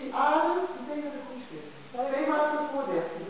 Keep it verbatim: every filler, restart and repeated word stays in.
adem, die tegen de koe zit. Twee maanden voor dertien.